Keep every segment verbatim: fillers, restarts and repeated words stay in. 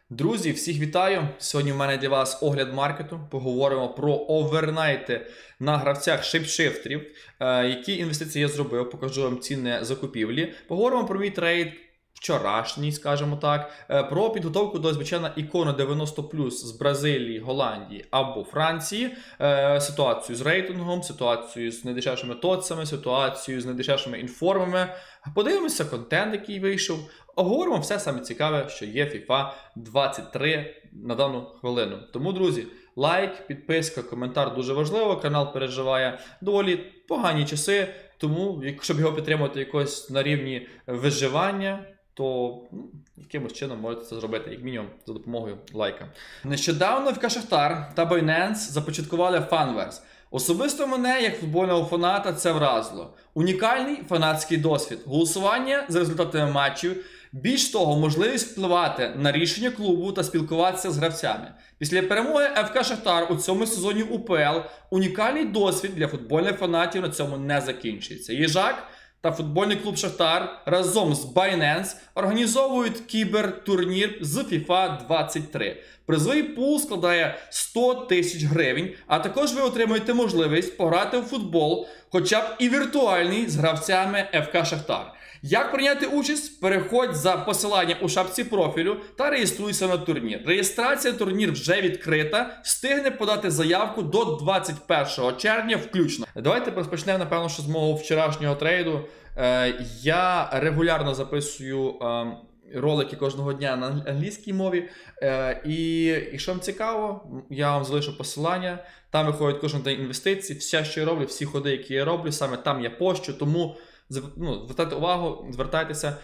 Друзі, всіх вітаю! Сьогодні в мене для вас огляд маркету. Поговоримо про овернайти на гравцях шейпшифтерів, які інвестиції я зробив, покажу вам ціни закупівлі. Поговоримо про мій трейд вчорашній, скажімо так, про підготовку до звичайно ікони дев'яносто плюс з Бразилії, Голландії або Франції, ситуацію з рейтингом, ситуацію з найдешевшими тоцами, ситуацію з найдешевшими інформами. Подивимося контент, який вийшов. Оговоримо все саме цікаве, що є FIFA двадцять три на дану хвилину. Тому, друзі, лайк, підписка, коментар дуже важливо. Канал переживає доволі погані часи, тому, щоб його підтримувати якось на рівні виживання, то ну, якимось чином можете це зробити, як мінімум, за допомогою лайка. Нещодавно еф ка Шахтар та Binance започаткували Fanverse. Особисто мене, як футбольного фаната, це вразило. Унікальний фанатський досвід, голосування за результатами матчів, більш того, можливість впливати на рішення клубу та спілкуватися з гравцями. Після перемоги еф ка Шахтар у цьому сезоні у пе ел унікальний досвід для футбольних фанатів на цьому не закінчується. Їжак та футбольний клуб Шахтар разом з Binance організовують кібертурнір з FIFA двадцять три. Призовий пул складає сто тисяч гривень, а також ви отримуєте можливість пограти в футбол, хоча б і віртуальний, з гравцями еф ка Шахтар. Як прийняти участь? Переходь за посиланням у шапці профілю та реєструйся на турнір. Реєстрація на турнір вже відкрита, встигне подати заявку до двадцять першого червня включно. Давайте розпочнемо, напевно, що з мого вчорашнього трейду. Е, я регулярно записую е, ролики кожного дня на англійській мові. Е, і якщо вам цікаво, я вам залишу посилання. Там виходять кожен день інвестиції. Все, що я роблю, всі ходи, які я роблю, саме там я пощу, тому ну, звертайте увагу, звертайтеся,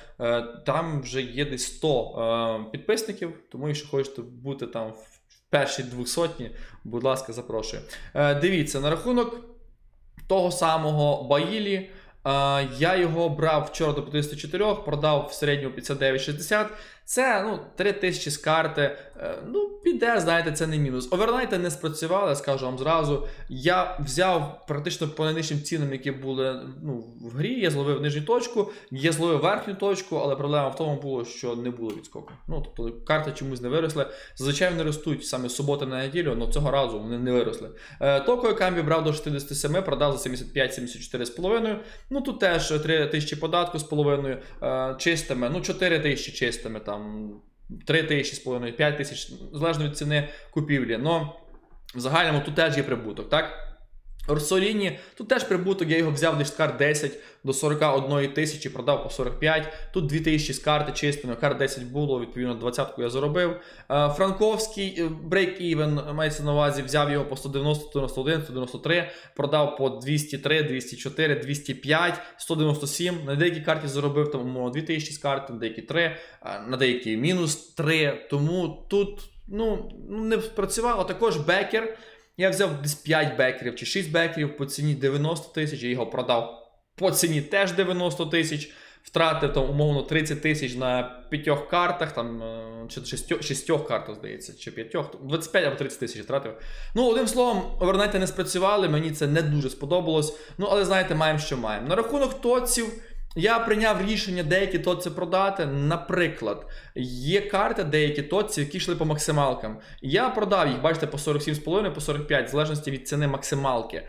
там вже є десь сто підписників, тому якщо хочете бути там в першій двохсотні, будь ласка, запрошую. Дивіться, на рахунок того самого Баїлі, я його брав вчора до п'ятдесят чотири, продав в середньому п'ятдесят дев'ять шістдесят. Це, ну, три тисячі з карти. Ну, піде, знаєте, це не мінус. Овернайти не спрацювали, скажу вам зразу. Я взяв практично по найнижчим цінам, які були, ну, в грі. Я зловив нижню точку, я зловив верхню точку, але проблема в тому було, що не було відскоку. Ну, тобто карти чомусь не виросли. Зазвичай вони ростуть саме з суботи на неділю, але цього разу вони не виросли. Токою камбі брав до шістдесят сім, продав за сімдесят п'ять сімдесят чотири з половиною. Ну, тут теж три тисячі податку з половиною чистими, ну, чотири тисячі чистими, там, три тисячі з половиною, п'ять тисяч, залежно від ціни купівлі. Но в загальному тут теж є прибуток, так? Орсоліні, тут теж прибуток, я його взяв десь з карт десять до сорок одної тисячі, продав по сорок п'ять. Тут дві тисячі з карти чистими, карт десять було, відповідно двадцятку я заробив. Франковський брейк-івен, мається на увазі, взяв його по сто дев'яносто, сто дев'яносто один, сто дев'яносто три, продав по двісті три, двісті чотири, двісті п'ять, сто дев'яносто сім. На деякій карті заробив там, умовно, дві тисячі з карти, на деякі три, на деякі мінус три. Тому тут, ну, не спрацювало. Також бекер. Я взяв десь п'ять бекерів чи шість бекерів по ціні дев'яносто тисяч, я його продав по ціні теж дев'яносто тисяч, втратив там умовно тридцять тисяч на п'ятьох картах, там, чи шістьох, шістьох картах, здається, чи п'ятьох, двадцять п'ять або тридцять тисяч втратив. Ну, одним словом, овернайти не спрацювали, мені це не дуже сподобалось, ну, але знаєте, маємо, що маємо. На рахунок тоців, я прийняв рішення деякі тоці продати. Наприклад, є карти деякі тоці, які йшли по максималкам. Я продав їх, бачите, по сорок сім з половиною, по сорок п'ять, в залежності від ціни максималки.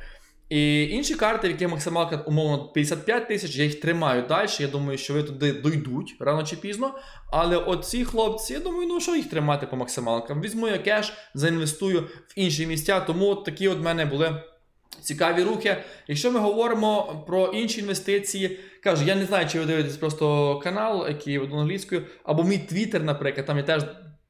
І інші карти, в яких максималка, умовно, п'ятдесят п'ять тисяч, я їх тримаю далі. Я думаю, що ви туди дійдуть рано чи пізно. Але оці хлопці, я думаю, ну що їх тримати по максималкам? Візьму я кеш, заінвестую в інші місця. Тому от такі от в мене були цікаві рухи. Якщо ми говоримо про інші інвестиції, кажу, я не знаю, чи ви дивитесь просто канал, який веду англійською, або мій твіттер, наприклад, там я теж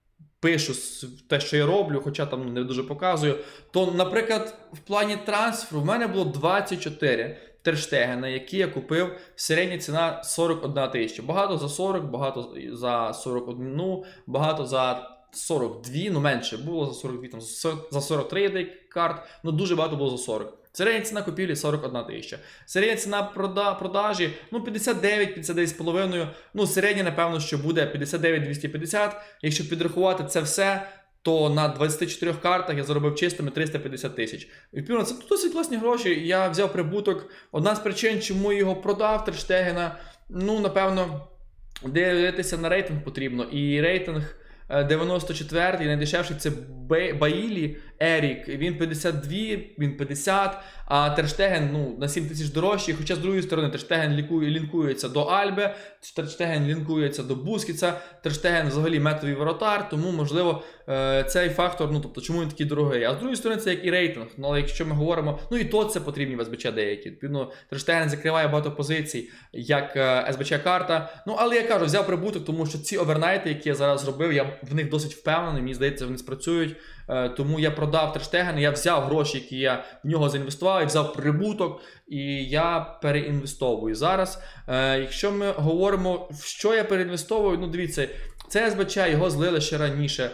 пишу те, що я роблю, хоча там не дуже показую, то, наприклад, в плані трансферу в мене було двадцять чотири терштегена, які я купив, середня ціна сорок одна тисяча. Багато за сорок, багато за сорок один, багато за сорок дві, ну менше було за сорок дві, там, за сорок три є карт, ну дуже багато було за сорок. Середня ціна купівлі сорок одна тисяча. Середня ціна прода продажі, ну п'ятдесят дев'ять, п'ятдесят дев'ять з половиною, ну середня, напевно, що буде п'ятдесят дев'ять двісті п'ятдесят. Якщо підрахувати це все, то на двадцяти чотирьох картах я заробив чистими триста п'ятдесят тисяч. Відповідно, це досить класні гроші, я взяв прибуток. Одна з причин, чому я його продав, терштегена, ну, напевно, дивитися на рейтинг потрібно. І рейтинг дев'яносто четвертий, найдешевший це Баїлі, Ерік, він п'ятдесят два, він п'ятдесят, а Терштеген, ну, на сім тисяч дорожчий, хоча з другої сторони Терштеген лікує, лінкується до Альбе, Терштеген лінкується до Бускетса, Терштеген взагалі метовий воротар, тому, можливо, цей фактор, ну, тобто, чому він такий дорогий. А з другої сторони це як і рейтинг, ну, але якщо ми говоримо, ну, і то це потрібні в СБЧ деякі, відповідно, Терштеген закриває багато позицій, як СБЧ-карта, ну, але я кажу, взяв прибуток, тому що ці овернайти, які я зараз зробив, я в них досить впевнений, мені здається, вони спрацюють. Тому я продав Терштеген, я взяв гроші, які я в нього заінвестував, і взяв прибуток, і я переінвестовую. Зараз, якщо ми говоримо, в що я переінвестовую, ну дивіться, це СБЧ, його злили ще раніше,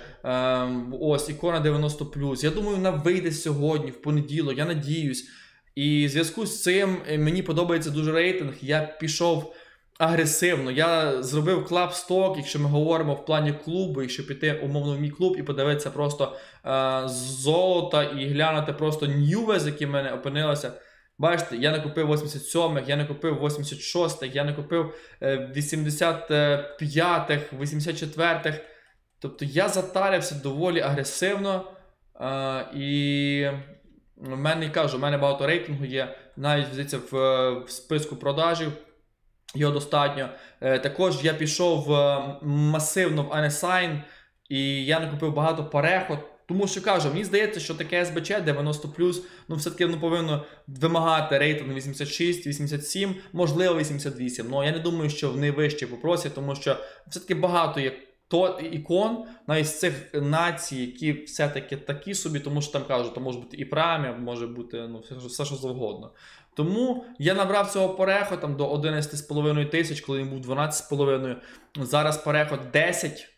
ось, ікона дев'яносто плюс, я думаю, вона вийде сьогодні, в понеділок, я надіюсь. І в зв'язку з цим мені подобається дуже рейтинг, я пішов агресивно. Я зробив клаб сток, якщо ми говоримо в плані клубу, якщо піти умовно в мій клуб і подивитися просто е, золота і глянути просто ньювез, які в мене опинилися. Бачите, я не купив вісімдесят сьомих, я не купив вісімдесят шостих, я не купив е, вісімдесят п'ятих, вісімдесят четвертих. Тобто я затарився доволі агресивно. Е, і в мене, кажу, в мене багато рейтингу є, навіть, здається, в, в списку продажів. Його достатньо. Е, також я пішов е, масивно в Unsigned, і я не купив багато переход. Тому що, кажу, мені здається, що таке СБЧ дев'яносто плюс, ну, все-таки воно повинно вимагати рейтинг вісімдесят шість, вісімдесят сім, можливо вісімдесят вісім. Ну, я не думаю, що вони вище попросять, тому що все-таки багато є то ікон, навіть з цих націй, які все-таки такі собі, тому що там, кажуть, то може бути і премія, може бути, ну, все, все що завгодно. Тому я набрав цього переходу там, до одинадцять з половиною тисяч, коли він був дванадцять з половиною. Зараз переход десять.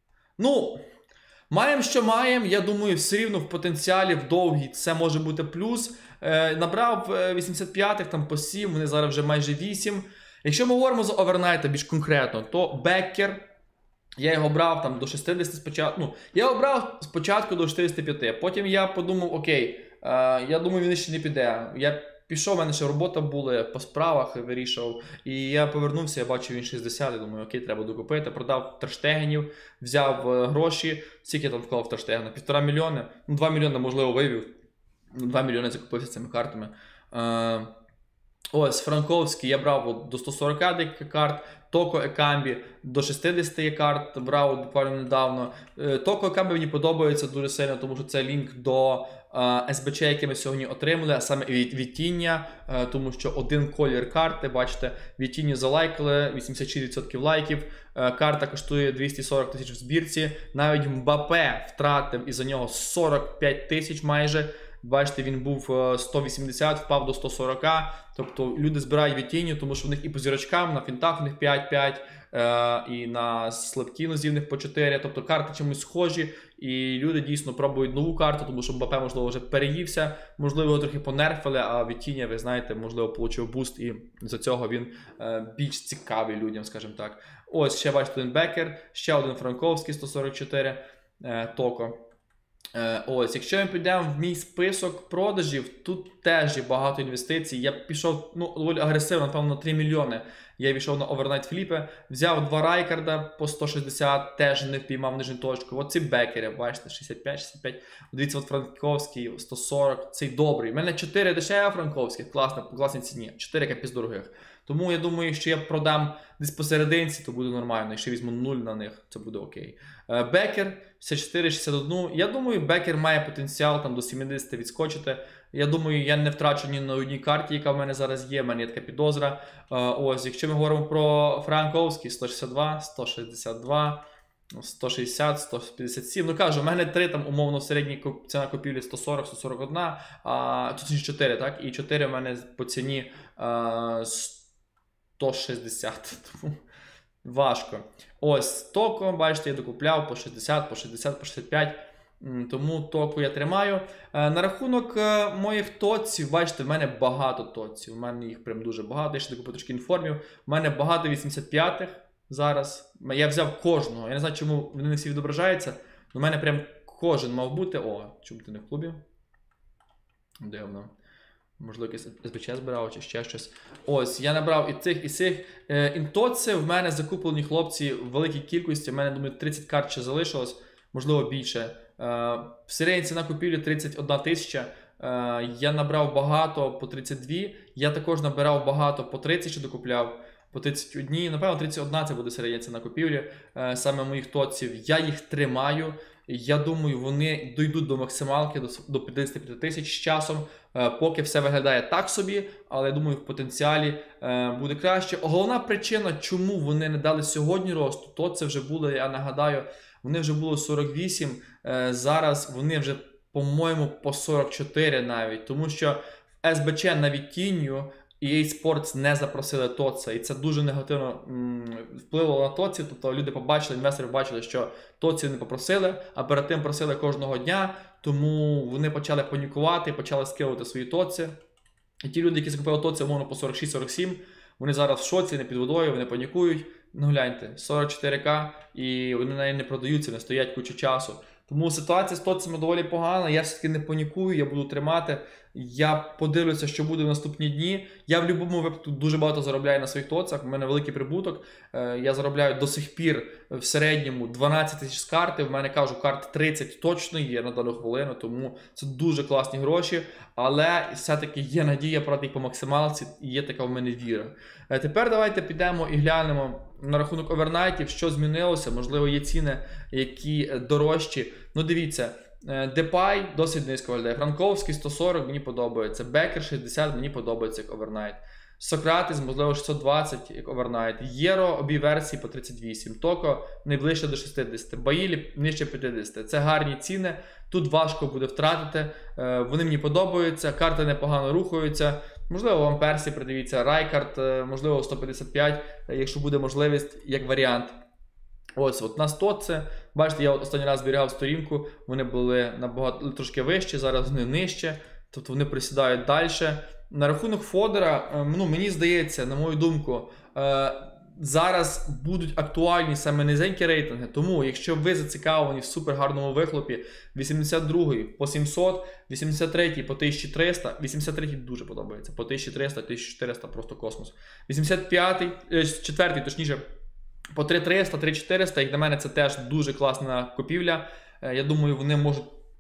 Ну, маємо, що маємо. Я думаю, все рівно в потенціалі, в довгій це може бути плюс. Е, набрав вісімдесят п'ятих там по сім, вони зараз вже майже вісім. Якщо ми говоримо за овернайта більш конкретно, то Беккер, я його брав там до шістдесят спочатку. Ну, я його брав спочатку до шістдесят п'ять. Потім я подумав, окей, е, я думаю, він ще не піде. Я пішов, у мене ще робота була, по справах вирішував. І я повернувся, я бачив він шістдесят, я думаю, окей, треба докупити. Продав Терштегенів, взяв е, гроші. Скільки я там вклав в Терштегена? Півтора мільйони. Ну, два мільйони, можливо, вивів. Два мільйони закупився цими картами. Е, ось, Франковський я брав до сто сорок декілька карт. Токо Екамбі до шістдесят карт брав буквально недавно. Токо Екамбі мені подобається дуже сильно, тому що це лінк до е, СБЧ, який ми сьогодні отримали, а саме від Вітіння, е, тому що один колір карти, бачите, Вітіння залайкали, вісімдесят шість відсотків лайків, е, карта коштує двісті сорок тисяч в збірці, навіть Мбапе втратив із-за нього сорок п'ять тисяч майже. Бачите, він був сто вісімдесят, впав до сто сорок. Тобто люди збирають Вітінню, тому що в них і по зірочкам, на фінтах в них п'ять п'ять, е, і на слабкі нозі в них по чотири. Тобто карти чимось схожі, і люди дійсно пробують нову карту, тому що Мбапе, можливо, вже переївся, можливо, його трохи понерфили, а Вітіння, ви знаєте, можливо, отримав буст, і за цього він е, більш цікавий людям, скажімо так. Ось, ще бачите, один Беккер, ще один Франковський, сто сорок чотири, е, Токо. Ось, якщо ми підемо в мій список продажів, тут теж є багато інвестицій. Я пішов, ну, доволі агресивно, напевно, на три мільйони. Я пішов на овернайт фліпи, взяв два Райкарда по сто шістдесят, теж не впіймав нижню точку. Оці Беккери, бачите, шістдесят п'ять шістдесят п'ять. Дивіться, от Франковський, сто сорок, цей добрий. У мене чотири дешеві Франковських, класна, по класній ціні, чотири капець дорогих. Тому я думаю, що я продам десь посерединці, то буде нормально. Якщо візьму нуль на них, це буде окей. Беккер, шістдесят чотири шістдесят один. Я думаю, Беккер має потенціал там до сімдесят відскочити. Я думаю, я не втрачу ні на одній карті, яка в мене зараз є. В мене є така підозра. Ось, якщо ми говоримо про Франковський, сто шістдесят два, сто шістдесят два, сто шістдесят, сто п'ятдесят сім. Ну, кажу, в мене три там умовно середні ціна купівлі сто сорок, сто сорок один, а тут чотири, так? І чотири в мене по ціні а, сто шістдесят. Тому важко. Ось, Токо, бачите, я докупляв по шістдесят, по шістдесят, по шістдесят п'ять. Тому Току я тримаю. На рахунок моїх тоців, бачите, в мене багато тоців. У мене їх прям дуже багато. Я ще докупив трошки інформів. У мене багато вісімдесят п'ятих зараз. Я взяв кожного. Я не знаю, чому вони не всі відображаються. У мене прям кожен мав бути. О, чому ти не в клубі? Дивно. Можливо, якийсь ес бі че збирав чи ще щось. Ось, я набрав і цих, і цих. Е, інтоци в мене закуплені хлопці в великій кількості. В мене, думаю, тридцять карт ще залишилось, можливо, більше. Е, в середній ціна купівлі тридцять одна тисяча. Е, я набрав багато по тридцять дві. Я також набирав багато по тридцять, що докупляв. По тридцять одна, напевно, тридцять одна це буде середня ціна купівлі. Е, саме моїх тоців. Я їх тримаю. Я думаю, вони дійдуть до максималки, до п'ятдесят п'ять тисяч з часом, поки все виглядає так собі, але я думаю, в потенціалі буде краще. Головна причина, чому вони не дали сьогодні росту, то це вже було, я нагадаю, вони вже було сорок вісім, зараз вони вже, по-моєму, по сорок чотири навіть, тому що в ес бі че навіть тінню і ей Sports не запросили тоца, і це дуже негативно м, впливало на тоці, тобто люди побачили, інвестори побачили, що тоці не попросили, а перед тим просили кожного дня, тому вони почали панікувати, почали скидувати свої тоці. І ті люди, які закупили тоці, умовно, по сорок шість сорок сім, вони зараз в шоці, не під водою, вони панікують. Ну гляньте, сорок чотири ка, і вони навіть не продаються, не стоять кучу часу. Тому ситуація з тоцями доволі погана, я все-таки не панікую, я буду тримати, я подивлюся, що буде в наступні дні. Я в будь-якому випадку дуже багато заробляю на своїх тоцах, в мене великий прибуток, я заробляю до сих пір в середньому дванадцять тисяч з карти, в мене, кажу, карт тридцять точно є на дану хвилину, тому це дуже класні гроші, але все-таки є надія брати їх по максималці, і є така в мене віра. Тепер давайте підемо і глянемо на рахунок овернайтів, що змінилося, можливо, є ціни, які дорожчі. Ну, дивіться, Депай досить низько виглядає, Франковський сто сорок, мені подобається, Бекер шістдесят, мені подобається як овернайт. Сократис, можливо, шістсот двадцять як овернайт. Єро обі версії по тридцять вісім. Токо найближче до шістдесят. Баїлі нижче п'ятдесят. Це гарні ціни. Тут важко буде втратити. Вони мені подобаються. Карти непогано рухаються. Можливо, вам Персі придивіться. Райкард, можливо, сто п'ятдесят п'ять, якщо буде можливість, як варіант. Ось, от на сто це. Бачите, я останній раз зберігав сторінку. Вони були набагато трошки вище, зараз вони нижче. Тобто вони присідають далі. На рахунок Фодора, ну, мені здається, на мою думку, зараз будуть актуальні саме низенькі рейтинги. Тому, якщо ви зацікавлені в супергарному вихлопі, вісімдесят другий по сімсот, вісімдесят третій по тисяча триста, вісімдесят третій дуже подобається, по тисяча триста, тисяча чотириста просто космос. вісімдесят п'ятий, четвертий, точніше, по три триста, три чотириста, як для мене це теж дуже класна купівля. Я думаю, вони можуть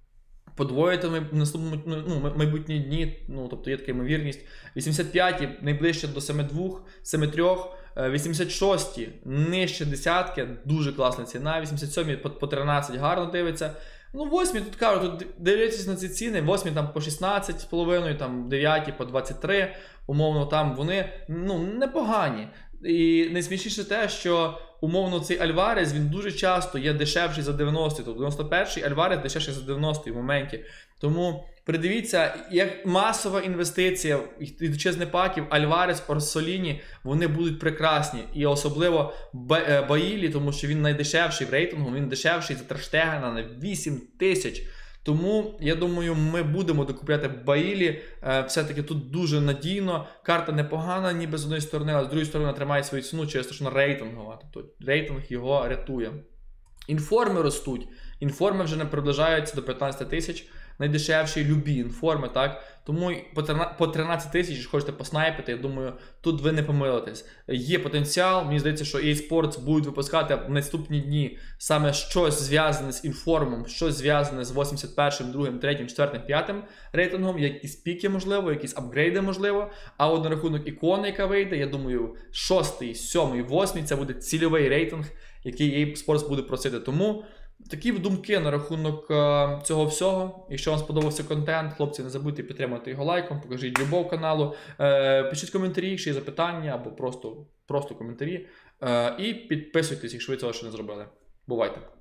подвоїти в наступному, ну, майбутні дні, ну, тобто є така ймовірність. вісімдесят п'ятий найближче до сім два, сім три, вісімдесят шостий нижче десятки, дуже класна ціна, вісімдесят сьомий по тринадцять гарно дивиться. Ну, восьмий, тут кажу, тут дивлячись на ці ціни, восьмий там по шістнадцять з половиною, там дев'ятий по двадцять три, умовно там вони, ну, непогані. І найсмішніше те, що умовно цей Альварес, він дуже часто є дешевший за дев'яностий, тобто дев'яносто перший Альварес дешевший за дев'яностий в моменті. Тому придивіться, як масова інвестиція, ідучи з непаків, Альварес, Орсоліні, вони будуть прекрасні. І особливо Баїлі, тому що він найдешевший в рейтингу, він дешевший за Терштегена на вісім тисяч. Тому, я думаю, ми будемо докупляти Баїлі. Все-таки тут дуже надійно. Карта непогана, ніби з однієї сторони, а з другої сторони тримає свою ціну, через те, що вона рейтингова. Тобто рейтинг його рятує. Інформи ростуть. Інформи вже не приближаються до п'ятнадцять тисяч. Найдешевші любі інформи, так? Тому по тринадцять тисяч, якщо хочете поснайпити, я думаю, тут ви не помилитесь. Є потенціал, мені здається, що ей Sports будуть випускати в наступні дні саме щось зв'язане з інформом, щось зв'язане з вісімдесят першим, другим, третім, четвертим, п'ятим рейтингом, якісь піки можливо, якісь апгрейди можливо. А от на рахунок ікони, яка вийде, я думаю, шостий, сьомий, восьмий це буде цільовий рейтинг, який ей Sports буде просити. Тому такі думки на рахунок е, цього всього. Якщо вам сподобався контент, хлопці, не забудьте підтримати його лайком, покажіть любов каналу, е, пишіть коментарі, якщо є запитання, або просто, просто коментарі. Е, і підписуйтесь, якщо ви цього ще не зробили. Бувайте!